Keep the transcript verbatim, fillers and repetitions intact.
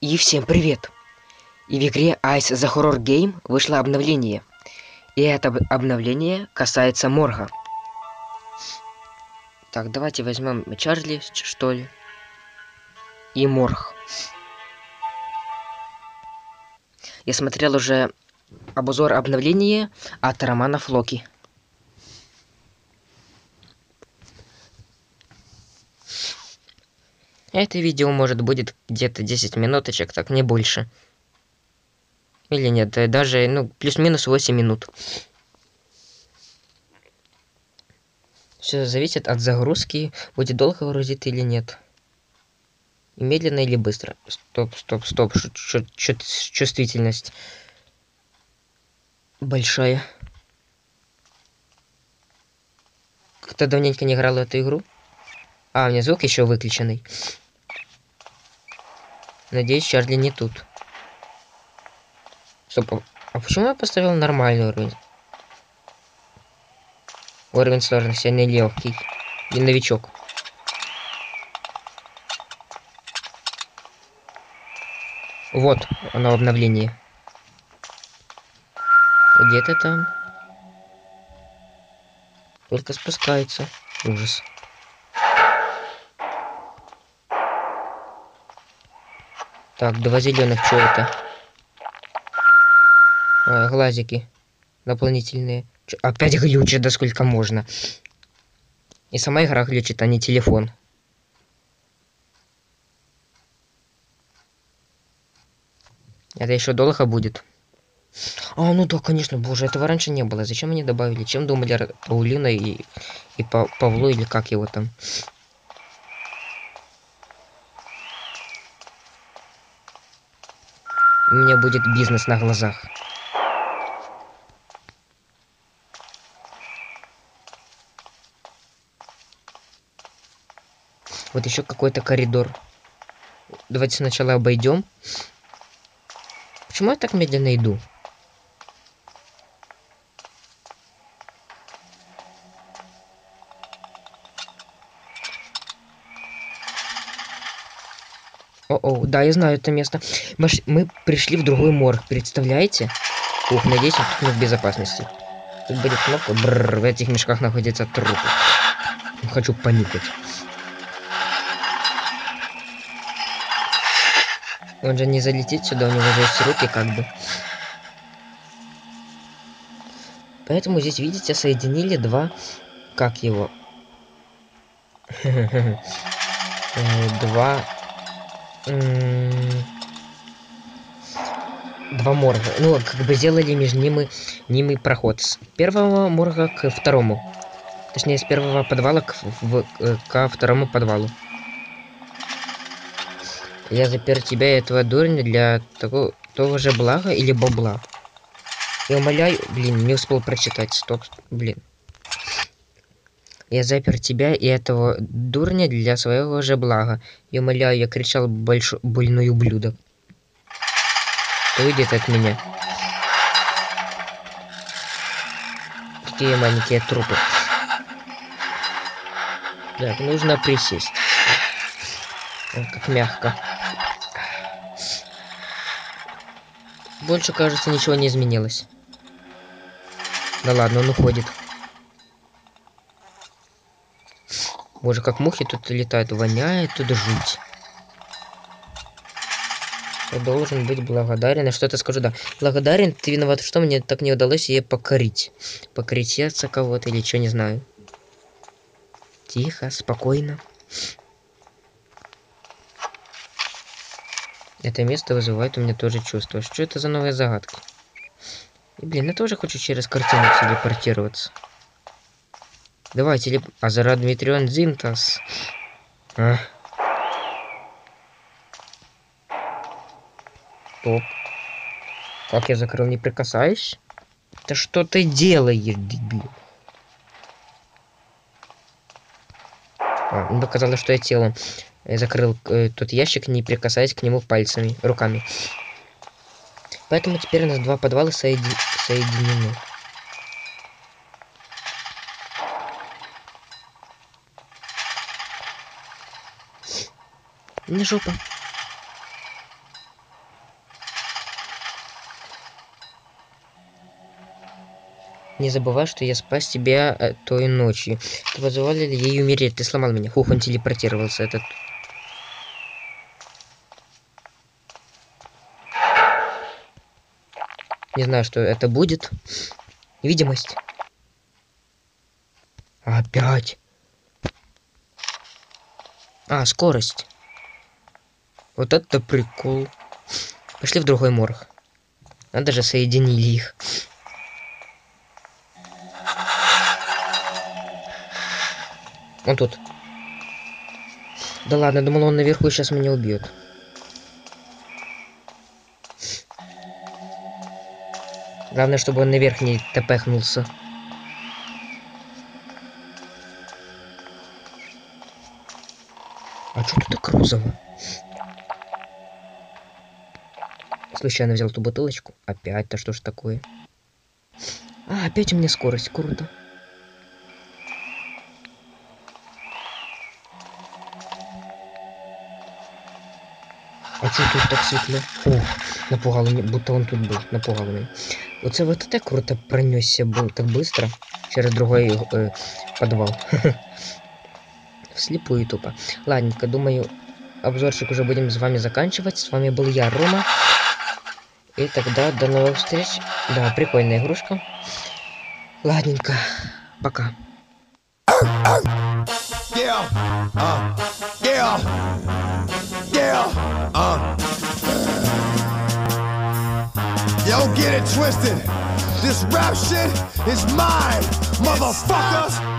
И всем привет! И в игре Ice the Horror Game вышло обновление. И это об- обновление касается морга. Так, давайте возьмем Чарли, ч- что ли. И морг. Я смотрел уже обзор обновления от Романа Флоки. Это видео может будет где-то десять минуточек, так не больше. Или нет, да даже, ну, плюс-минус восемь минут. Все зависит от загрузки, будет долго грузить или нет. И медленно или быстро. Стоп, стоп, стоп. Чувствительность большая. Кто давненько не играл в эту игру? А, у меня звук еще выключенный. Надеюсь, Чарли не тут. Стоп, а почему я поставил нормальный уровень? Уровень сложности, а не легкий. И новичок. Вот оно обновление. Где-то там. Только спускается. Ужас. Так, два зеленых, что это? А, глазики. Дополнительные. Чё, опять глючит, да сколько можно. И сама игра глючит, а не телефон. Это еще долго будет. А, ну да, конечно, боже, этого раньше не было. Зачем они добавили? Чем думали Паулина и, и Па Павлу, или как его там? У меня будет бизнес на глазах. Вот еще какой-то коридор. Давайте сначала обойдем. Почему я так медленно иду? О-о, да, я знаю это место. Мы, мы пришли в другой морг, представляете? Ух, надеюсь, он тут не в безопасности. Тут будет кнопка. Бррр, в этих мешках находятся трупы. Хочу понюхать. Он же не залетит сюда, у него же есть руки как бы. Поэтому здесь, видите, соединили два... Как его? Два... Два морга. Ну, как бы сделали между ними, ними проход. С первого морга к второму. Точнее, с первого подвала к, в, ко второму подвалу. Я запер тебя и этого дурня для того, того же блага или бабла. Я умоляю... Блин, не успел прочитать. Стоп, блин. Я запер тебя и этого дурня для своего же блага. Я умоляю, я кричал большой больной ублюдок. Кто уйдет от меня? Какие маленькие трупы. Так, нужно присесть. О, как мягко. Больше, кажется, ничего не изменилось. Да ладно, он уходит. Боже, как мухи тут летают. Воняет тут жуть. Я должен быть благодарен. Я что-то скажу, да. Благодарен, ты виноват, что мне так не удалось ее покорить. Покорить сердце кого-то или что, не знаю. Тихо, спокойно. Это место вызывает у меня тоже чувство. Что это за новые загадки? И, блин, я тоже хочу через картину телепортироваться. Давай, телеп... Азара Дмитрион Зинтас. А. Топ. Как я закрыл, не прикасаюсь? Да что ты делаешь, дебил? А, мне показалось, что я телом. Я закрыл э, тот ящик, не прикасаясь к нему пальцами, руками. Поэтому теперь у нас два подвала соеди... соединены. Не жопа. Не забывай, что я спас тебя э, той ночью. Ты позволил ей умереть. Ты сломал меня. Хух, он телепортировался, этот. Не знаю, что это будет. Видимость. Опять. А, скорость. Вот это прикол. Пошли в другой морг. Надо же, соединили их. Он тут. Да ладно, думал, он наверху сейчас меня убьет. Главное, чтобы он наверх не тпхнулся. А что тут так розово? Случайно взял ту бутылочку. Опять-то что ж такое? А, опять у меня скорость. Круто. А что тут так светло? Ух, напугало, будто он тут был. Напугало меня. Оце вот так круто пронесся был так быстро. Через другой э, подвал. Вслепую тупо. Ладненько, думаю, обзорчик уже будем с вами заканчивать. С вами был я, Рома. И тогда до новых встреч. Да, прикольная игрушка. Ладненько, пока. Yeah, uh, yeah, yeah, uh. Yo, get it twisted. This rap shit is mine, motherfuckers.